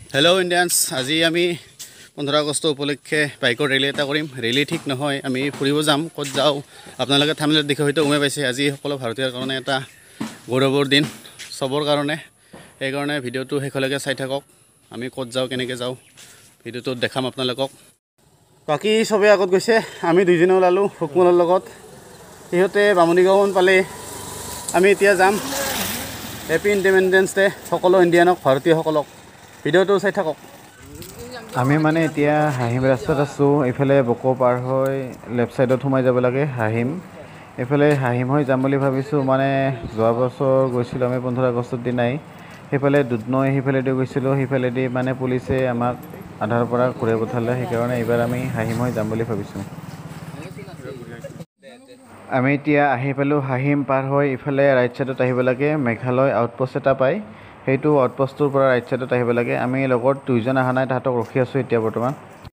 Hello' Indians, আজি আমি 15 আগষ্ট উপলক্ষে বাইকৰ ৰেলী এটা কৰিম। ৰেলী ঠিক নহয়, আমি ফুৰিব যাম। ক'ত যাওঁ আপোনালোকে থাম্বনেইলত দেখি হয়তো গমে পাইছে। আজি সকলো ভাৰতীয়ৰ কাৰণে এটা গৌৰৱৰ দিন, চবৰ কাৰণে। সেইকাৰণে ভিডিঅ'টো শেষলৈকে চাই থাকক। আমি ক'ত যাওঁ, কেনেকৈ যাওঁ, ভিডিঅ'টোত দেখাম আপোনালোকক। বাকী চবেই আগত গৈছে, আমি দুইজনে ওলালোঁ ফুকমলৰ লগত। সিহঁতে বামুণীগাঁওমান পালে, আমি এতিয়া যাম। হেপী ইণ্ডিপেণ্ডেন্স ডে সকলো ইণ্ডিয়ানক, ভাৰতীয়সকলক। ভিডিঅ'টো চাই থাকক। আমি মানে এতিয়া হাহিম ৰাস্তাত আছোঁ। এইফালে বকো পাৰ হৈ লেফ্ট ছাইডত সোমাই যাব লাগে হাহিম। এইফালে হাহিম হৈ যাম বুলি ভাবিছোঁ। মানে যোৱা বছৰ গৈছিলোঁ আমি 15 আগষ্টৰ দিনাই। সেইফালে দুধনৈ সেইফালেদি গৈছিলোঁ। সেইফালেদি মানে পুলিচে আমাক আধাৰ পৰা ঘূৰাই পঠালে। সেইকাৰণে এইবাৰ আমি হাহিম হৈ যাম বুলি ভাবিছোঁ। আমি এতিয়া আহি পালোঁ হাহিম পাৰ হৈ ইফালে ৰাইট ছাইডত আহিব লাগে। মেঘালয় আউটপোষ্ট এটা পায়, সেইটো আউটপোষ্টটোৰ পৰা ৰাইট ছাইডত আহিব লাগে। আমি লগত দুইজন অহা নাই, তাহাঁতক ৰখি আছোঁ এতিয়া বৰ্তমান।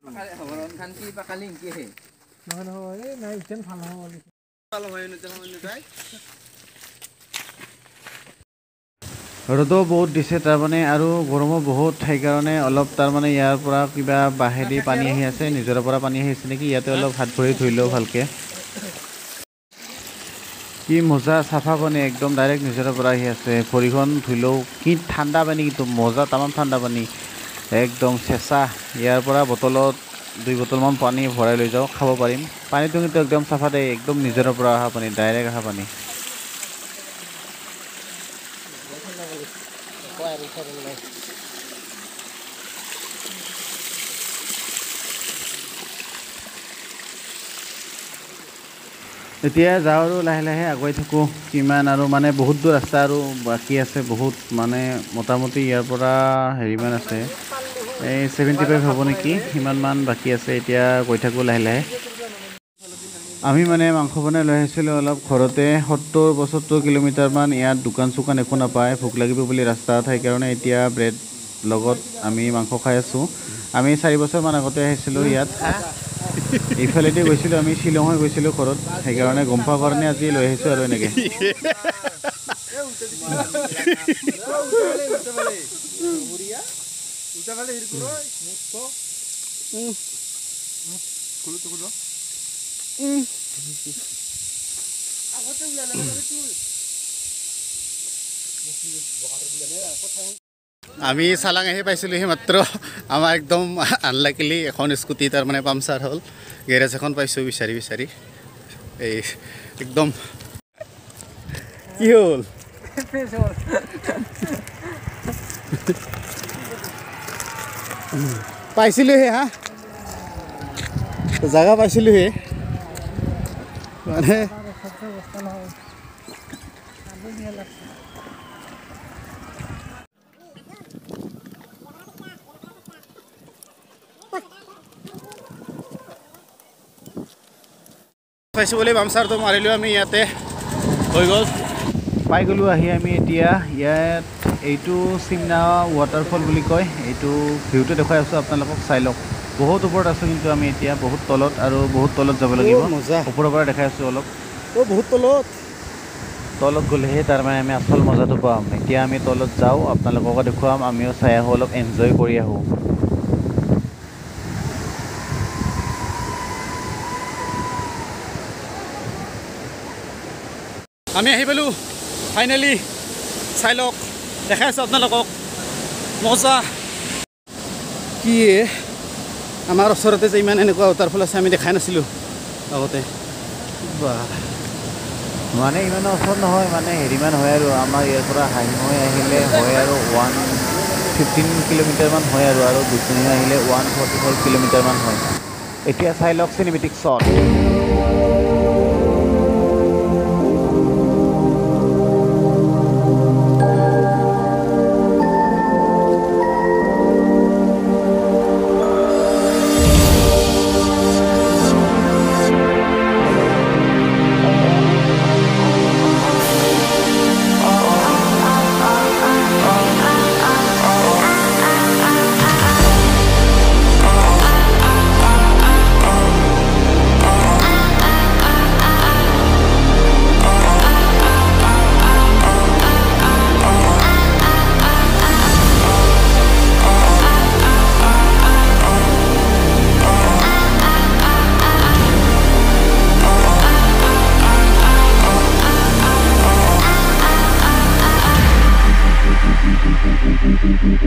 ৰ'দো বহুত দিছে তাৰমানে, আৰু গৰমো বহুত। সেইকাৰণে অলপ তাৰমানে ইয়াৰ পৰা কিবা বাঁহেদি পানী আহি আছে, নিজৰাৰ পৰা পানী আহিছে নেকি। ইয়াতে অলপ হাত ভৰি ধুই লওঁ ভালকৈ। কি মজা চাফা পানী, একদম ডাইৰেক্ট নিজৰাৰ পৰা আহি আছে। ভৰিখন ধুলেও কি ঠাণ্ডা পানী, কিন্তু মজা তামাম ঠাণ্ডা পানী, একদম চেঁচা। ইয়াৰ পৰা বটলত 2 বটলমান পানী ভৰাই লৈ যাওঁ, খাব পাৰিম। পানীটো কিন্তু একদম চাফা দেই, একদম নিজৰাৰ পৰা অহা পানী, ডাইৰেক্ট অহা পানী। এতিয়া যাওঁ আৰু লাহে লাহে আগুৱাই থাকোঁ। কিমান আৰু মানে বহুত দূৰ ৰাস্তা আৰু বাকী আছে বহুত, মানে মোটামুটি ইয়াৰ পৰা হেৰিমান আছে, এই 75 হ'ব নেকি, সিমানমান বাকী আছে। এতিয়া গৈ থাকোঁ লাহে লাহে। আমি মানে মাংস বনাই লৈ আহিছিলোঁ অলপ ঘৰতে। 70-75 কিলোমিটাৰমান ইয়াত দোকান চোকান একো নাপায়, ভোক লাগিব বুলি ৰাস্তাত। সেইকাৰণে এতিয়া ব্ৰেড লগত আমি মাংস খাই আছোঁ। আমি 4 বছৰমান আগতে আহিছিলোঁ ইয়াত। ইফালেদি গৈছিলোঁ আমি, শ্বিলং হৈ গৈছিলোঁ ঘৰত। সেইকাৰণে গম পোৱাৰ কাৰণে আজি লৈ আহিছোঁ আৰু এনেকৈ। আমি চালাং আহি পাইছিলোঁ সেই মাত্ৰ। আমাৰ একদম আনলাকিলি এখন স্কুটি তাৰমানে পামচাৰ হ'ল। গেৰেজ এখন পাইছোঁ বিচাৰি বিচাৰি। এই একদম কি হ'ল, পাইছিলোঁহে হা, জাগা পাইছিলোঁহে মানে। পাইছোঁ বুলি পামচাৰটো মাৰিলোঁ আমি, ইয়াতে হৈ গ'ল। পাই গ'লোঁ আহি আমি এতিয়া ইয়াত। এইটো চিমনা ৱাটাৰফল বুলি কয়। এইটো ভিউটো দেখুৱাই আছোঁ আপোনালোকক, চাই লওক। বহুত ওপৰত আছোঁ কিন্তু আমি এতিয়া, বহুত তলত, আৰু বহুত তলত যাব লাগিব। ওপৰৰ পৰা দেখাই আছোঁ অলপ। বহুত তলত তলত গ'লেহে তাৰমানে আমি আচল মজাটো পাম। এতিয়া আমি তলত যাওঁ, আপোনালোককো দেখুৱাম, আমিও চাই আহোঁ, অলপ এনজয় কৰি আহোঁ। আমি আহি পালোঁ ফাইনেলি। চাই লওক, দেখাই আছোঁ আপোনালোকক, মজা। কি আমাৰ ওচৰতে যে ইমান এনেকুৱা ৱাটাৰফল আছে, আমি দেখাই নাছিলোঁ আগতে। বাহ, মানে ইমান ওচৰত নহয়, মানে হেৰিমান হয় আৰু আমাৰ ইয়াৰ পৰা হাহিম হৈ আহিলে হয় আৰু 115 কিলোমিটাৰমান হয়, আৰু দুধনৈ আহিলে 144 কিলোমিটাৰমান হয়। এতিয়া চাই লওক চিনেমেটিক শ্বট।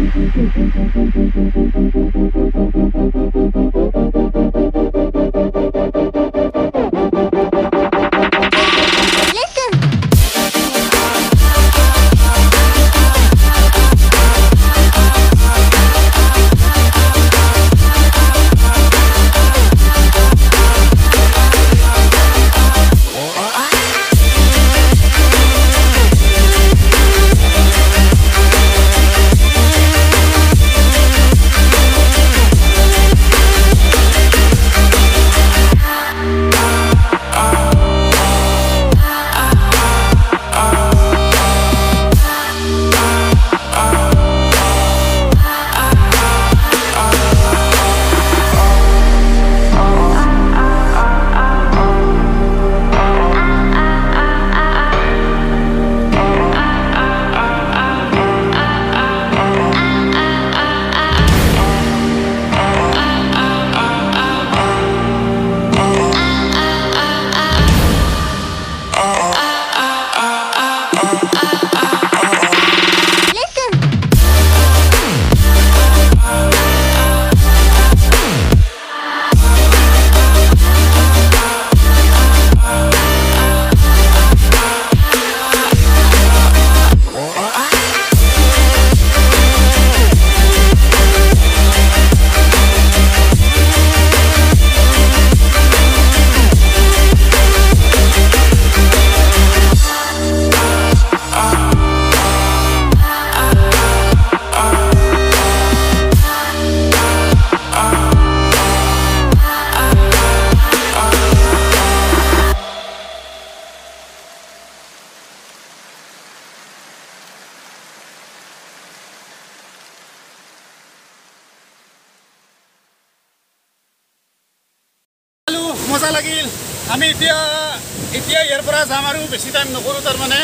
মজা লাগিল আমি এতিয়া ইয়াৰ পৰা যাম আৰু বেছি টাইম নকৰোঁ তাৰমানে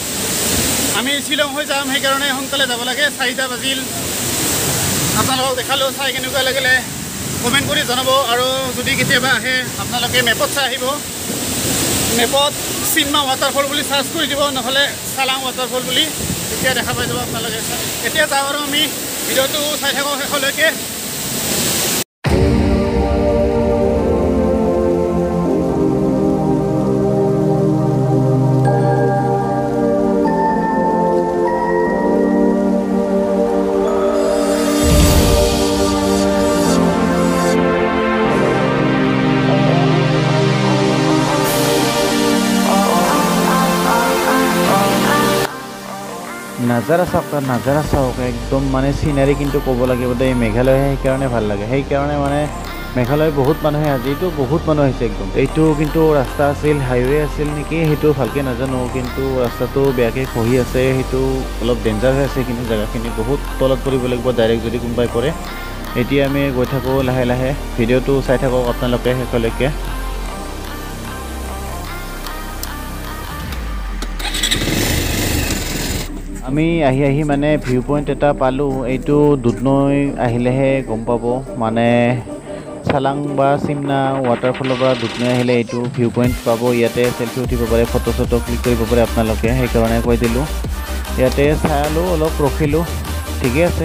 আমি শ্বিলং হৈ যাম সেইকাৰণে সোনকালে যাব লাগে 4টা বাজিল আপোনালোকক দেখালোঁ চাই কেনেকুৱা লাগিলে কমেণ্ট কৰি জনাব আৰু যদি কেতিয়াবা আহে আপোনালোকে মেপত চাই আহিব মেপত চিনমা waterfall বুলি সাৰ্চ কৰি দিব নহলে শালাং waterfall বুলি তেতিয়া দেখা পাই যাব আপোনালোকে এতিয়া যাওঁ আৰু আমি ভিডিওটো চাই থাকক শেষলৈকে নাজাৰা চাওক একদম মানে সিনাৰি কিন্তু ক'ব লাগিব দেই মেঘালয় সেইকাৰণে ভাল লাগে সেইকাৰণে মানে মেঘালয় বহুত মানুহে আজিতো বহুত মানুহ আহিছে একদম এইটো কিন্তু ৰাস্তা আছিল হাইৱে আছিল নেকি সেইটো ভালকৈ নাজানো কিন্তু ৰাস্তাটো বেয়াকৈ খহি আছে সেইটো অলপ ডেঞ্জাৰ হৈ আছে কিন্তু জেগাখিনি বহুত তলত পৰিব লাগিব ডাইৰেক্ট যদি কোনোবাই পৰে এতিয়া আমি গৈ থাকোঁ লাহে লাহে ভিডিঅ'টো চাই থাকক আপোনালোকে শেষলৈকে আমি আহি মানে ভিউ পইণ্ট এটা পালোঁ এইটো দুধনৈ আহিলেহে গম পাব মানে চালাং বা চিমনা ৱাটাৰফলৰ পৰা দুধনৈ আহিলে এইটো ভিউ পইণ্ট পাব ইয়াতে চেলফি উঠিব পাৰে ফটো চটো ক্লিক কৰিব পাৰে আপোনালোকে সেইকাৰণে কৈ দিলোঁ ইয়াতে চালোঁ অলপ ৰখিলোঁ ঠিকে আছে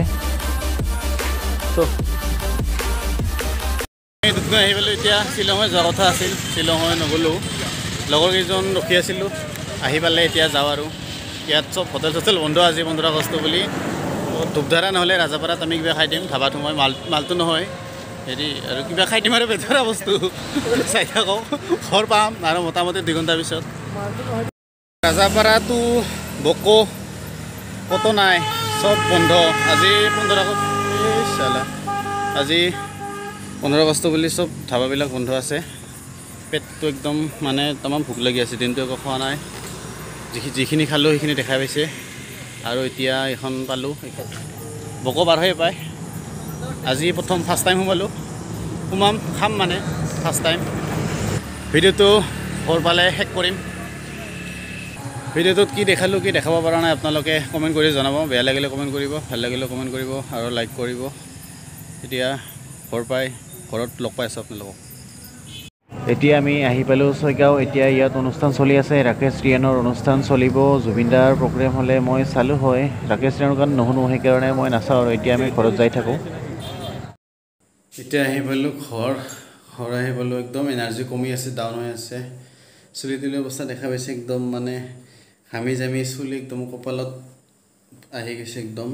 দুধনৈ আহি পেলাই এতিয়া শ্বিলঙলৈ যোৱা কথা আছিল শ্বিলঙলৈ নগ'লোঁ লগৰ কেইজন ৰখি আছিলোঁ আহি পালে এতিয়া যাওঁ আৰু ইয়াত চব হোটেল চোটেল বন্ধ আজি 15 আগষ্ট বুলি ধূপধাৰা নহ'লে ৰাজাপাৰাত আমি কিবা খাই দিম ধাবাত সোমাই মালটো নহয় হেৰি আৰু কিবা খাই দিম আৰু বেতৰা বস্তু চাই থাকক ঘৰ পাম আৰু মোটামুটি 2 ঘণ্টাৰ পিছত ৰাজাপাৰাটো বকো কতো নাই চব বন্ধ আজি 15 আগষ্ট আজি 15 আগষ্ট বুলি চব ধাবাবিলাক বন্ধ আছে পেটটো একদম মানে তামাম ভোক লাগি আছে দিনটো একো খোৱা নাই যিখিনি খালোঁ সেইখিনি দেখাই পাইছে আৰু এতিয়া এখন পালোঁ বকো পাৰ হৈ পায় আজি প্ৰথম ফাৰ্ষ্ট টাইম সোমাম খাম মানে ফাৰ্ষ্ট টাইম ভিডিঅ'টো ঘৰ পালে শেষ কৰিম ভিডিঅ'টোত কি দেখালোঁ কি দেখাব পৰা নাই আপোনালোকে কমেণ্ট কৰি জনাব বেয়া লাগিলে কমেণ্ট কৰিব ভাল লাগিলে কমেণ্ট কৰিব আৰু লাইক কৰিব এতিয়া ঘৰ পাই ঘৰত লগ পাই আছোঁ আপোনালোকক এতিয়া আমি আহি পালোঁ ছয়গাঁও। এতিয়া ইয়াত অনুষ্ঠান চলি আছে, ৰাকেশ ৰিয়ানৰ অনুষ্ঠান চলিব। জুবিনদাৰ প্ৰগ্ৰেম হ'লে মই চালোঁ হয়, ৰাকেশ ৰিয়ানৰ গান নুশুনো, সেইকাৰণে মই নাচাওঁ আৰু এতিয়া আমি ঘৰত যাই থাকোঁ। এতিয়া আহি পালোঁ ঘৰ আহি পালোঁ। একদম এনাৰ্জি কমি আছে, ডাউন হৈ আছে। চুলি তুলি অৱস্থা দেখা পাইছে, একদম মানে ঘামি জামি চুলি একদম কপালত আহি গৈছে একদম।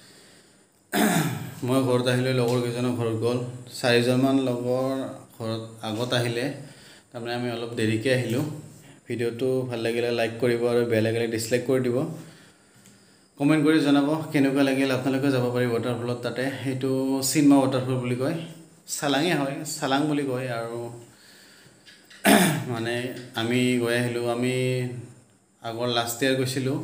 মই ঘৰত আহিলোঁ, লগৰ কেইজনৰ ঘৰত গ'ল। 4জনমান লগৰ ঘৰত আগত আহিলে, তাৰমানে আমি অলপ দেৰিকৈ আহিলোঁ। ভিডিঅ'টো ভাল লাগিলে লাইক কৰিব আৰু বেয়া লাগিলে ডিছলাইক কৰি দিব। কমেণ্ট কৰি জনাব কেনেকুৱা লাগিল। আপোনালোকে যাব পাৰি ৱাটাৰফলত, তাতে সেইটো চিনমা ৱাটাৰফল বুলি কয়। চালাঙে হয়, চালাং বুলি কয়। আৰু মানে আমি গৈ আহিলোঁ, আমি আগৰ লাষ্ট ইয়াৰ গৈছিলোঁ,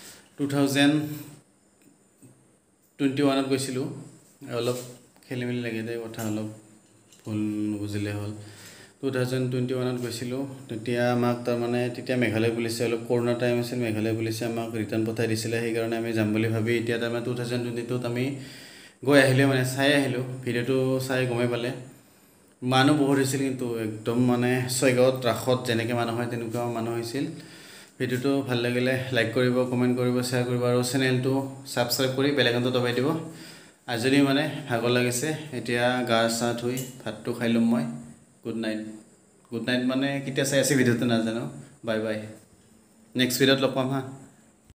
2021ত গৈছিলোঁ। অলপ খেলি মেলি লাগি যায় কথা, অলপ ভুল নুবুজিলে হ'ল। 2021ত গৈছিলোঁ, তেতিয়া আমাক তাৰমানে তেতিয়া মেঘালয় পুলিচে, অলপ কৰোণা টাইম আছিল, মেঘালয় পুলিচে আমাক ৰিটাৰ্ণ পঠাই দিছিলে। সেইকাৰণে আমি যাম বুলি ভাবি এতিয়া তাৰমানে 2022ত আমি গৈ আহিলোঁ, মানে চাই আহিলোঁ। ভিডিঅ'টো চাই গমেই পালে মানুহ বহুত হৈছিল, কিন্তু একদম মানে ছয়গাঁৱত ৰাসত যেনেকৈ মানুহ হয় তেনেকুৱা মানুহ হৈছিল। ভিডিঅ'টো ভাল লাগিলে লাইক কৰিব, কমেণ্ট কৰিব, শ্বেয়াৰ কৰিব আৰু চেনেলটো ছাবস্ক্ৰাইব কৰি বেল আইকনটো দবাই দিব। আজি মানে ভাগৰ লাগিছে, এতিয়া গা চা ধুই ভাতটো খাই ল'ম মই। Good night. গুড নাইট মানে কেতিয়া চাই আছে ভিডিঅ'টো নাজানো। বাই বাই, নেক্সট ভিডিঅ'ত লগ পাম হা।